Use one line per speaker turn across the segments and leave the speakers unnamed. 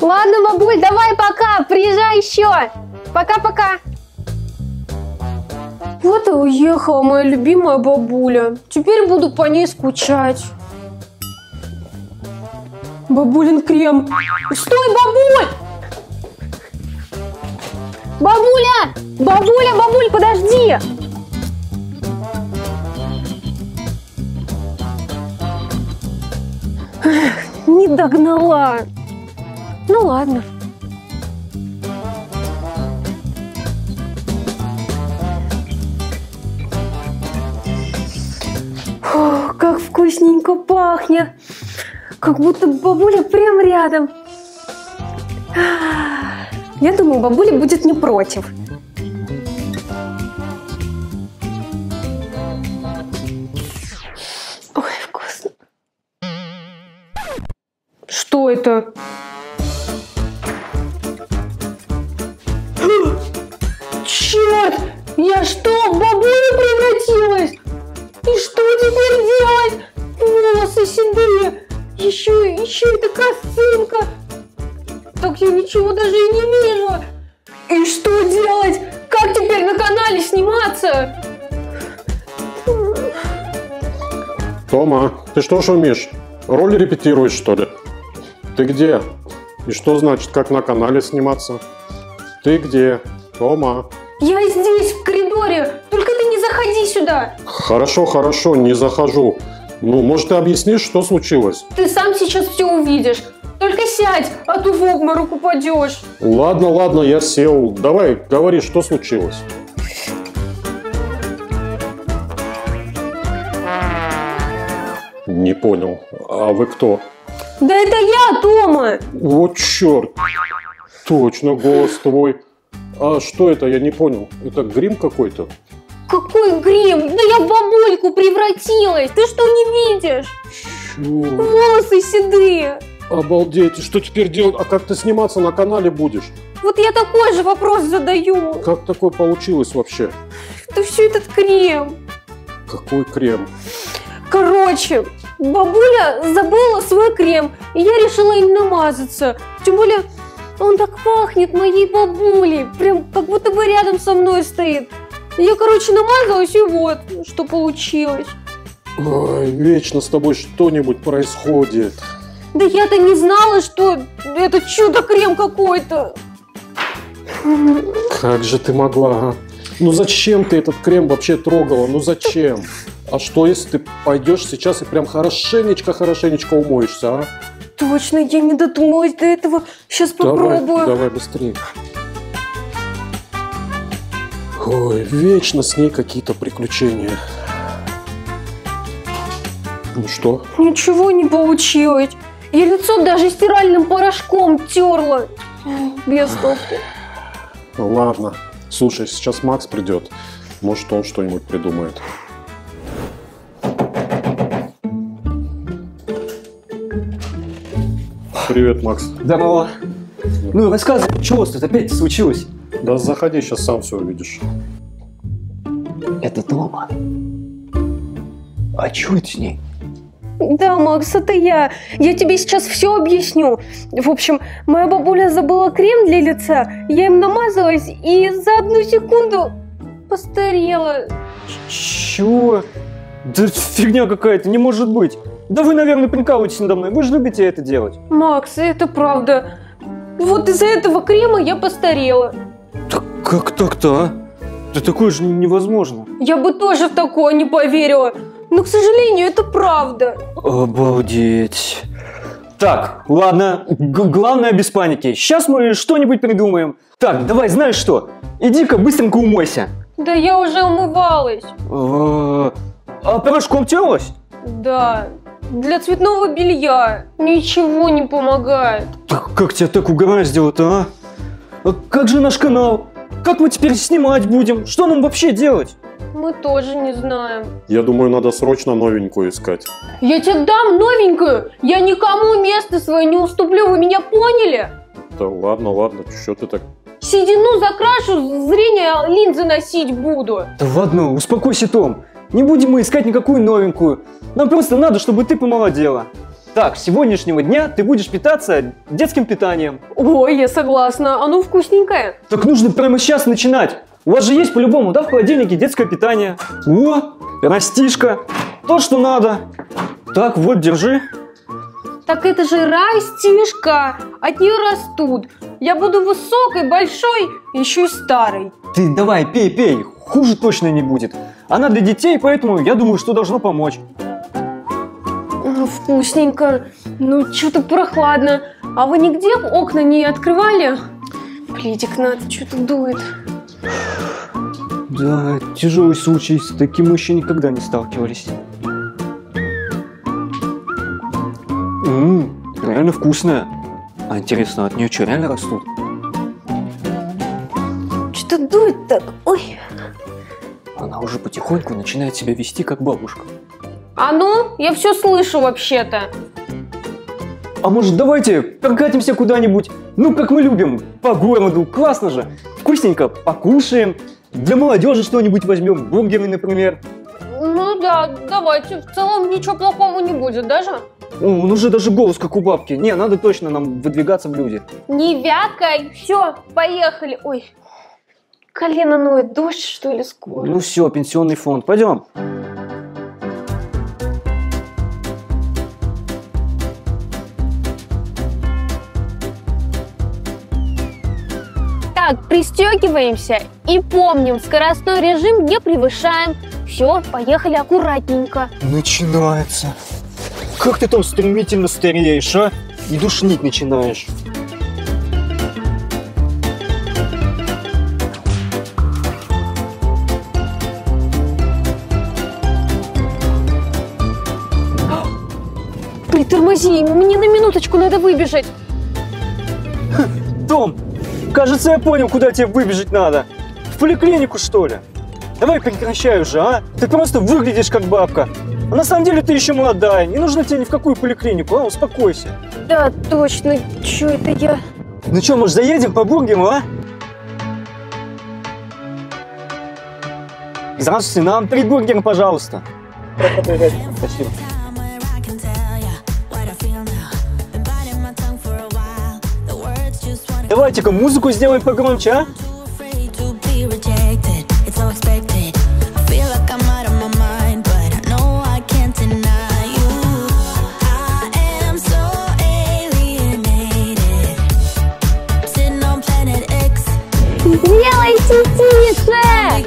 Ладно, бабуль, давай пока, приезжай еще. Пока-пока. Вот и уехала моя любимая бабуля. Теперь буду по ней скучать. Бабулин крем. Стой, бабуль! Бабуля! Бабуля, бабуль, подожди! Эх, не догнала. Ну ладно. Фу, как вкусненько пахнет. Как будто бабуля прям рядом. Я думаю, бабуля будет не против. Ой, вкусно. Что это? Черт! Я что, в бабулю превратилась? И что теперь делать? Волосы седые. Еще эта косынка. Так я ничего даже и не вижу. И что делать? Как теперь на канале сниматься?
Тома, ты что шумишь? Роль репетируешь, что ли? Ты где? И что значит, как на канале сниматься? Ты где? Тома?
Я здесь, в коридоре. Только ты не заходи сюда.
Хорошо, хорошо, не захожу. Ну, может, ты объяснишь, что случилось?
Ты сам сейчас все увидишь. Только сядь, а то в обморок упадешь.
Ладно, ладно, я сел. Давай, говори, что случилось? Не понял. А вы кто?
Да это я, Тома.
Вот черт. Точно, голос твой. А что это? Я не понял. Это грим какой-то?
Какой грим? Да я в бабульку превратилась. Ты что, не видишь?
Чё?
Волосы седые.
Обалдеть. И что теперь делать? А как ты сниматься на канале будешь?
Вот я такой же вопрос задаю.
Как такое получилось вообще?
Да все этот крем.
Какой крем?
Короче, бабуля забыла свой крем, и я решила им намазаться. Тем более, он так пахнет моей бабулей, прям как будто бы рядом со мной стоит. Я, короче, намазалась, и вот, что получилось.
Ой, вечно с тобой что-нибудь происходит.
Да я-то не знала, что это чудо-крем какой-то.
Как же ты могла, а? Ну зачем ты этот крем вообще трогала? Ну зачем? А что, если ты пойдешь сейчас и прям хорошенечко умоешься, а?
Точно, я не додумалась до этого. Сейчас попробую.
Давай быстрее. Ой, вечно с ней какие-то приключения. Ну что?
Ничего не получилось. Я лицо даже стиральным порошком терла. Без толку.
Ладно. Слушай, сейчас Макс придет. Может, он что-нибудь придумает. Привет, Макс.
Здорово. Ну, рассказывай, что у вас тут опять случилось?
Да заходи, сейчас сам все увидишь.
Это Тома. А чё это с ней?
Да, Макс, это я. Я тебе сейчас все объясню. В общем, моя бабуля забыла крем для лица. Я им намазалась и за 1 секунду постарела.
Чего? Да фигня какая-то, не может быть. Да вы, наверное, прикалываетесь надо мной. Вы же любите это делать.
Макс, это правда. Вот из-за этого крема я постарела.
Так как так-то, а? Да такое же невозможно.
Я бы тоже в такое не поверила. Но, к сожалению, это правда.
Обалдеть. Так, ладно, главное без паники. Сейчас мы что-нибудь придумаем. Так, давай, знаешь что? Иди-ка быстренько умойся.
Да я уже умывалась.
А порошком терлась?
Да. Для цветного белья. Ничего не помогает.
Так, как тебя так угораздило-то, а? А как же наш канал? Как мы теперь снимать будем? Что нам вообще делать?
Мы тоже не знаем.
Я думаю, надо срочно новенькую искать.
Я тебе дам новенькую. Я никому место свое не уступлю. Вы меня поняли?
Да ладно, что ты так...
Седину закрашу, зрение линзы носить буду.
Да ладно, успокойся, Том. Не будем мы искать никакую новенькую. Нам просто надо, чтобы ты помолодела. Так, с сегодняшнего дня ты будешь питаться детским питанием.
Ой, я согласна. Оно вкусненькое.
Так нужно прямо сейчас начинать. У вас же есть по-любому, да, в холодильнике детское питание. О, растишка. То, что надо. Так, вот, держи.
Так это же растишка. От нее растут. Я буду высокой, большой, еще и старой.
Ты давай, пей, пей. Хуже точно не будет. Она для детей, поэтому я думаю, что должно помочь.
Вкусненько. Ну, что-то прохладно. А вы нигде окна не открывали? Плитик надо, что-то дует.
Да, тяжелый случай. С таким мы еще никогда не сталкивались. Реально вкусная. А интересно, от нее что, реально растут?
Что дует так? Ой.
Она уже потихоньку начинает себя вести как бабушка.
А ну, я все слышу вообще-то.
А может, давайте прокатимся куда-нибудь? Ну, как мы любим, по городу. Классно же. Вкусненько покушаем. Для молодежи что-нибудь возьмем. Бургеры, например.
Ну да, давайте. В целом ничего плохого не будет даже.
О, он уже даже голос как у бабки. Не, надо точно нам выдвигаться в люди.
Не вякай. Все, поехали. Ой, колено ноет. Дождь, что ли, скоро?
Ну все, пенсионный фонд. Пойдем.
Так, пристегиваемся и помним, скоростной режим не превышаем. Все, поехали аккуратненько.
Начинается. Как ты там стремительно стареешь, а? И душнить начинаешь.
Притормози, мне на минуточку надо выбежать.
Том, кажется, я понял, куда тебе выбежать надо. В поликлинику, что ли? Давай прекращай уже, а? Ты просто выглядишь как бабка. А на самом деле ты еще молодая. Не нужно тебе ни в какую поликлинику, а? Успокойся.
Да, точно. Че это я?
Ну что, может, заедем по бургеру, а? Здравствуйте, нам 3 бургера, пожалуйста. Спасибо. Давайте-ка музыку сделаем погромче, а?
Делайте тише!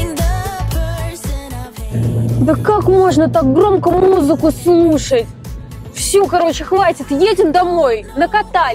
Да как можно так громко музыку слушать? Все, короче, хватит, едем домой, накатались.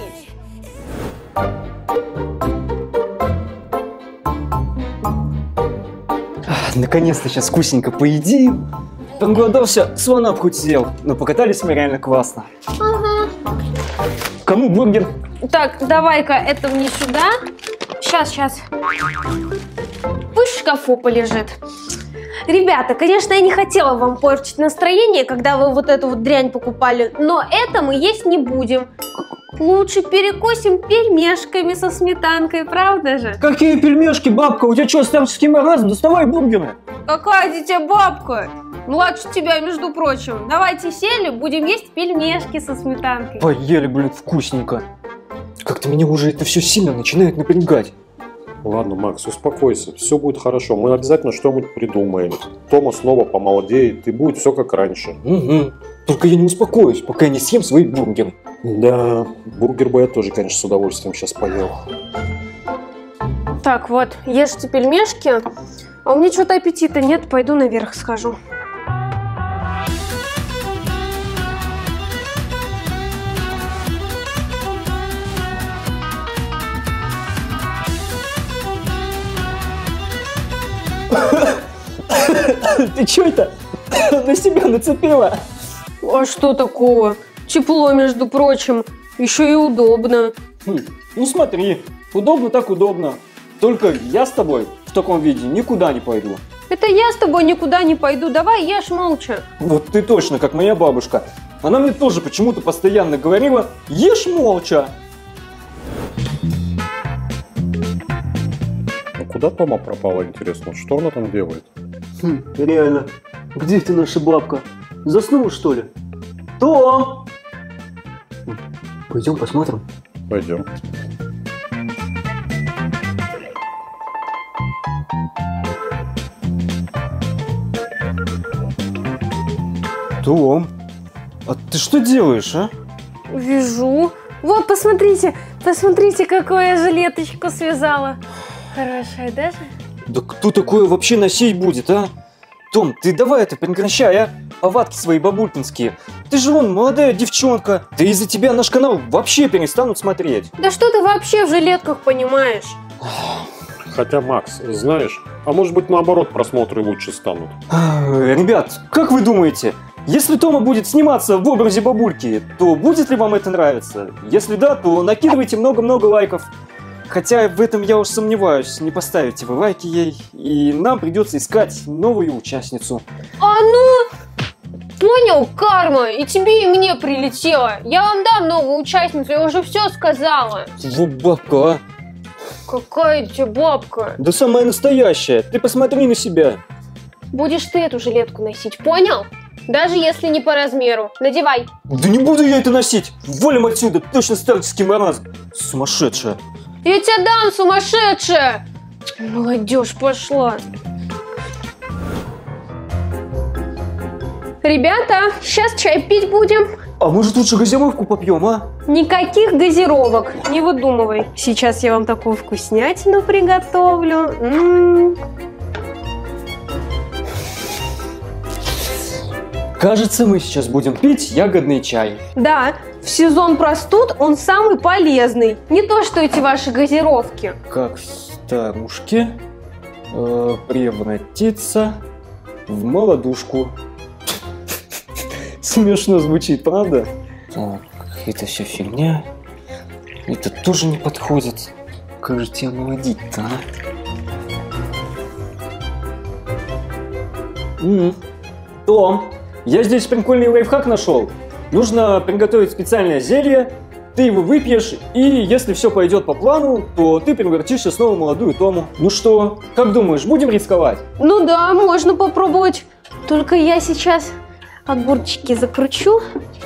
Наконец-то сейчас вкусненько поедим. Проголодался, слона в путь съел. Но покатались мы реально классно.
Ага.
Кому бургер?
Так, давай-ка это мне сюда. Сейчас. Пусть в шкафу полежит. Ребята, конечно, я не хотела вам портить настроение, когда вы вот эту вот дрянь покупали, но это мы есть не будем. Лучше перекусим пельмешками со сметанкой, правда же?
Какие пельмешки, бабка? У тебя что, старческий маразм? Доставай бургеры.
Какая дитя бабка? Младше тебя, между прочим. Давайте сели, будем есть пельмешки со сметанкой.
Поели, блин, вкусненько. Как-то меня уже это все сильно начинает напрягать.
Ладно, Макс, успокойся, все будет хорошо. Мы обязательно что-нибудь придумаем. Тома снова помолодеет, и будет все как раньше.
Угу. Только я не успокоюсь, пока я не съем свои бургеры.
Да, бургер бы я тоже, конечно, с удовольствием сейчас поел.
Так, вот, ешьте пельмешки. А у меня что-то аппетита нет, пойду наверх схожу.
Ты что это? На себя нацепила?
А что такого? Тепло, между прочим. Еще и удобно.
Ну смотри, удобно так удобно. Только я с тобой в таком виде никуда не пойду.
Это я с тобой никуда не пойду. Давай ешь молча.
Вот ты точно, как моя бабушка. Она мне тоже почему-то постоянно говорила: ешь молча.
А куда Тома пропала, интересно? Что она там делает?
Реально. Где ты, наша бабка? Заснула, что ли? Том! Пойдем посмотрим.
Пойдем.
Том, а ты что делаешь, а?
Вяжу. Вот, посмотрите, посмотрите, какую я жилеточку связала. Хорошая даже?
Да кто такое вообще носить будет, а? Том, ты давай это прекращай, а? Повадки свои бабулькинские. Ты же вон молодая девчонка. Да из-за тебя наш канал вообще перестанут смотреть.
Да что ты вообще в жилетках понимаешь?
Хотя, Макс, знаешь, а может быть наоборот просмотры лучше станут.
Ребят, как вы думаете, если Тома будет сниматься в образе бабульки, то будет ли вам это нравиться? Если да, то накидывайте много-много лайков. Хотя в этом я уж сомневаюсь, не поставите вы лайки ей, и нам придется искать новую участницу.
А ну, понял, карма, и тебе, и мне прилетело. Я вам дам новую участницу, я уже все сказала.
Вот бабка, а?
Какая тебе бабка?
Да самая настоящая, ты посмотри на себя.
Будешь ты эту жилетку носить, понял? Даже если не по размеру. Надевай.
Да не буду я это носить, валим отсюда, точно старческий маразм. Сумасшедшая.
Я тебя дам, сумасшедшая! Молодежь пошла. Ребята, сейчас чай пить будем.
А может лучше газировку попьем, а?
Никаких газировок, не выдумывай. Сейчас я вам такую вкуснятину приготовлю.
Кажется, мы сейчас будем пить ягодный чай.
Да, в сезон простуд он самый полезный. Не то, что эти ваши газировки.
Как старушке превратиться в молодушку. Смешно звучит, правда? Так, это все фигня. Это тоже не подходит. Как же тебя молодить-то, а? Том, я здесь прикольный лайфхак нашел. Нужно приготовить специальное зелье, ты его выпьешь, и если все пойдет по плану, то ты превратишься снова в молодую Тому. Ну что, как думаешь, будем рисковать?
Ну да, можно попробовать. Только я сейчас огурчики закручу.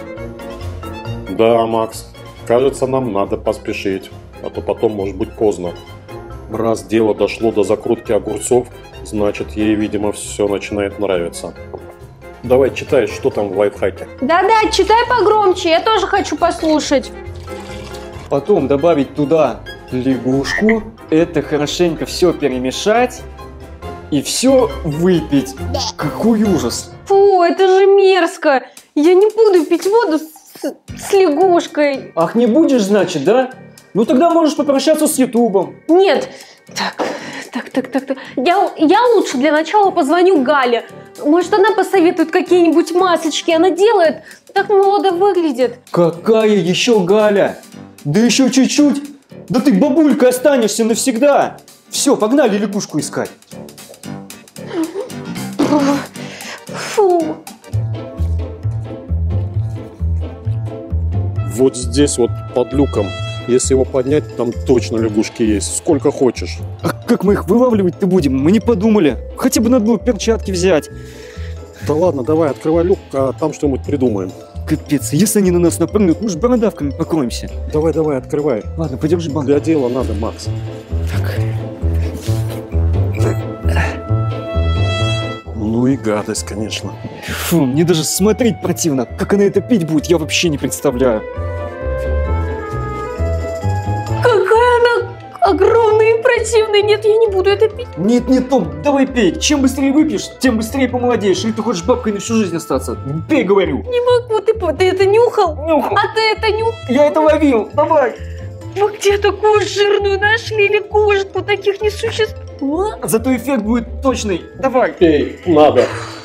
Да, Макс, кажется, нам надо поспешить, а то потом может быть поздно. Раз дело дошло до закрутки огурцов, значит, ей, видимо, все начинает нравиться. Давай, читай, что там в лайфхаке.
Да-да, читай погромче, я тоже хочу послушать.
Потом добавить туда лягушку, это хорошенько все перемешать и все выпить. Какой ужас!
Фу, это же мерзко. Я не буду пить воду с лягушкой.
Ах, не будешь, значит, да? Ну тогда можешь попрощаться с Ютубом.
Нет. Так. Я лучше для начала позвоню Гале. Может, она посоветует какие-нибудь масочки. Она делает, так молодо выглядит.
Какая еще Галя? Да еще чуть-чуть. Да ты бабулькой останешься навсегда. Все, погнали лягушку искать.
Фу.
Вот здесь вот под люком. Если его поднять, там точно лягушки есть. Сколько хочешь.
А как мы их вылавливать-то будем? Мы не подумали. Хотя бы надо было перчатки взять.
Да ладно, давай, открывай люк, а там что-нибудь придумаем.
Капец, если они на нас напрыгнут, мы же бородавками покроемся.
Давай, открывай.
Ладно, подержи банк.
Для дела надо, Макс.
Так.
Ну и гадость, конечно.
Фу, мне даже смотреть противно. Как она это пить будет, я вообще не представляю.
Какая она огромная и противная. Нет, я не буду это пить.
Нет, Том, давай пей. Чем быстрее выпьешь, тем быстрее помолодеешь. Или ты хочешь бабкой на всю жизнь остаться? Пей, говорю.
Не могу, ты это нюхал?
Нюхал.
А ты это нюхал?
Я это ловил, давай.
Вы где такую жирную нашли лягушку? Таких не существует.
Зато эффект будет точный. Давай.
Пей, надо.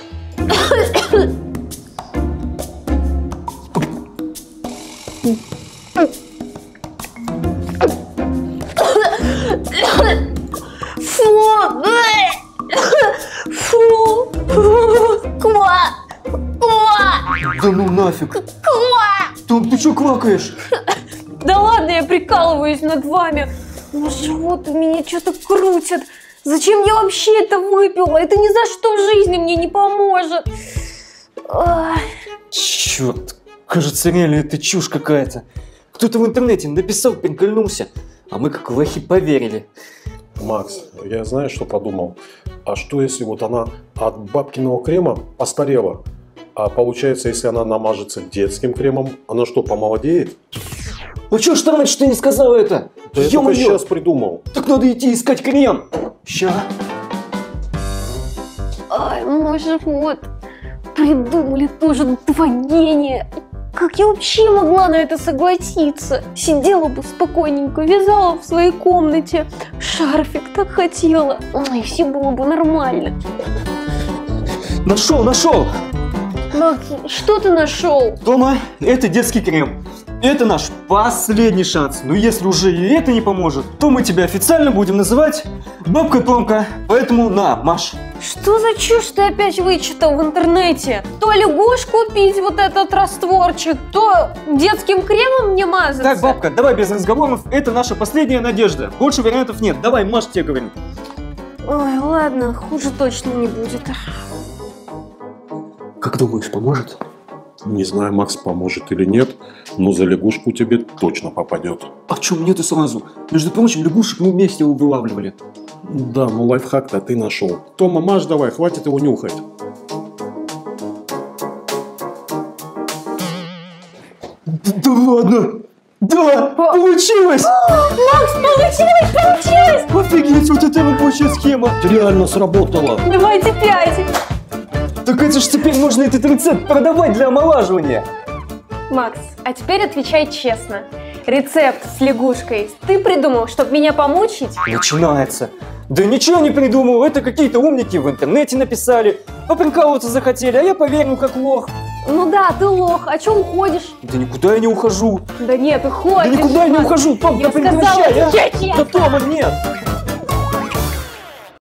Фу! Ква!
Да ну нафиг. Том, ты что квакаешь?
Да ладно, я прикалываюсь над вами. Но живот у меня что-то крутит. Зачем я вообще это выпила? Это ни за что в жизни мне не поможет.
Черт, кажется, реально это чушь какая-то. Кто-то в интернете написал, прикольнулся, а мы как лохи поверили.
Макс, я знаю, что подумал. А что если вот она от бабкиного крема постарела? А получается, если она намажется детским кремом, она что, помолодеет?
Ну чё ж ты раньше ты не сказала это?
Да я только сейчас придумал.
Так надо идти искать крем. Ща.
Ай, мой живот. Придумали тоже два гения. Как я вообще могла на это согласиться? Сидела бы спокойненько, вязала в своей комнате. Шарфик так хотела. И все было бы нормально.
Нашел!
Макс, что ты нашел?
Тома, это детский крем. Это наш последний шанс. Но если уже и это не поможет, то мы тебя официально будем называть Бабка Томка. Поэтому на, маш.
Что за чушь ты опять вычитал в интернете? То лягушку пить вот этот растворчик, то детским кремом мне мазаться.
Так, бабка, давай без разговоров. Это наша последняя надежда. Больше вариантов нет. Давай, маш, тебе говорим.
Ой, ладно, хуже точно не будет.
Как думаешь, поможет?
Не знаю, Макс, поможет или нет, но за лягушку тебе точно попадет.
А чё мне-то сразу? Между прочим, лягушек мы вместе вылавливали.
Да, ну лайфхак-то ты нашел. Тома, маш давай, хватит его нюхать.
Да ладно! Да! Получилось!
Макс, получилось!
Офигеть, вот это рабочая схема!
Реально сработало!
Давайте 5!
Так это ж теперь можно этот рецепт продавать для омолаживания!
Макс, а теперь отвечай честно. Рецепт с лягушкой ты придумал, чтобы меня помучить?
Начинается! Да ничего не придумал, это какие-то умники в интернете написали. Поприкалываться захотели, а я поверил как лох.
Ну да, ты лох, а чё уходишь?
Да никуда я не ухожу.
Да нет, ты ходишь.
Да никуда я не ухожу, Том, да
Я сказала,
прекращай, а!
отвечай честно.
Да, Тома, нет!